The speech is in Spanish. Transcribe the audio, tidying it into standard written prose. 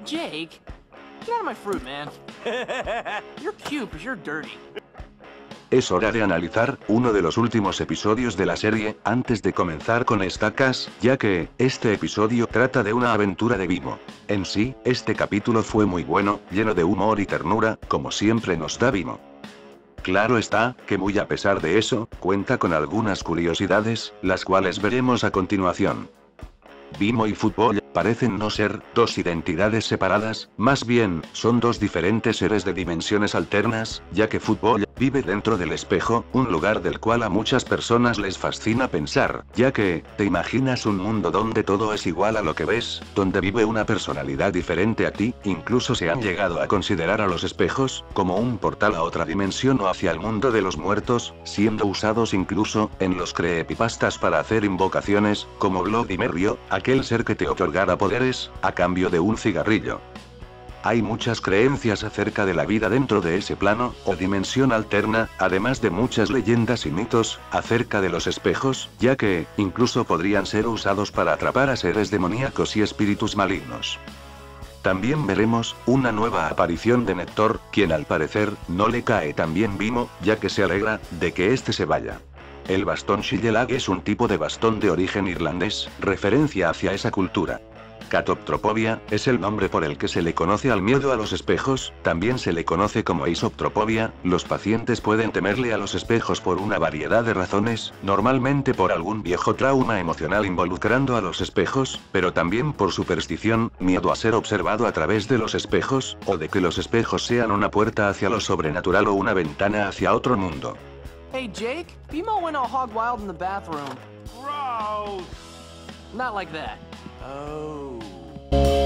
Jake, get out of my fruit, man. You're cute, but you're dirty. Es hora de analizar uno de los últimos episodios de la serie, antes de comenzar con Stackas, ya que este episodio trata de una aventura de Vimo. En sí, este capítulo fue muy bueno, lleno de humor y ternura, como siempre nos da Vimo. Claro está, que muy a pesar de eso, cuenta con algunas curiosidades, las cuales veremos a continuación. Vimo y Fútbol parecen no ser dos identidades separadas, más bien, son dos diferentes seres de dimensiones alternas, ya que Fútbol vive dentro del espejo, un lugar del cual a muchas personas les fascina pensar, ya que, ¿te imaginas un mundo donde todo es igual a lo que ves, donde vive una personalidad diferente a ti? Incluso se han llegado a considerar a los espejos como un portal a otra dimensión o hacia el mundo de los muertos, siendo usados incluso en los creepypastas para hacer invocaciones, como Bloody Mary, aquel ser que te otorgará poderes, a cambio de un cigarrillo. Hay muchas creencias acerca de la vida dentro de ese plano, o dimensión alterna, además de muchas leyendas y mitos, acerca de los espejos, ya que, incluso podrían ser usados para atrapar a seres demoníacos y espíritus malignos. También veremos una nueva aparición de Nector, quien al parecer, no le cae tan bien Vimo, ya que se alegra de que este se vaya. El bastón Shillelag es un tipo de bastón de origen irlandés, referencia hacia esa cultura. Catoptropobia es el nombre por el que se le conoce al miedo a los espejos, también se le conoce como isoptropobia. Los pacientes pueden temerle a los espejos por una variedad de razones, normalmente por algún viejo trauma emocional involucrando a los espejos, pero también por superstición, miedo a ser observado a través de los espejos, o de que los espejos sean una puerta hacia lo sobrenatural o una ventana hacia otro mundo. Hey, Jake, Vimo went all hog wild in the bathroom. Gross! Not like that. Oh.